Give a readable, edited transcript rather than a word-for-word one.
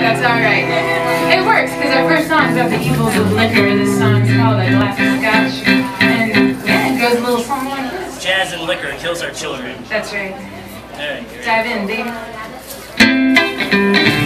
That's alright. It works, because our first song is about the evils of liquor. This song is called A Glass of Scotch. And yeah, it goes a little something like this. Jazz and liquor kills our children. That's right. Alright. Dive in, baby.